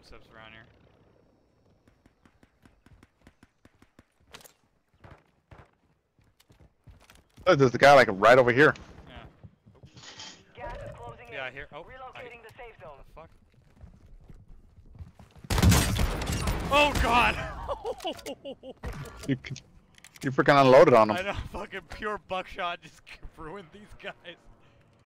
footsteps around here. Oh, there's the guy like right over here. Yeah. Gas is closing in. Yeah, I hear. Oh, Relocating the safe zone. What the fuck? Oh god! You freaking unloaded on him. I know, fucking pure buckshot just ruined these guys.